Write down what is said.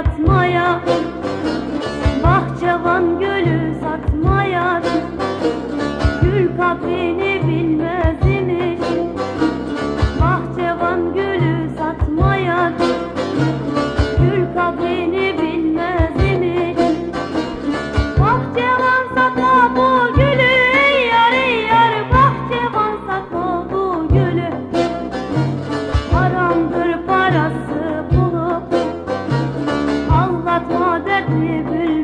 satmaya, bahçıvan gülü satmaya, gül kadrini bilmez imiş. Bahçıvan gülü satmaya, gül kadrini bilmez imiş. Bahçıvan satma bu gülü, yar yar, bahçıvan satma bu gülü. Haramdır parası bulup, aldatma dertli bülbül.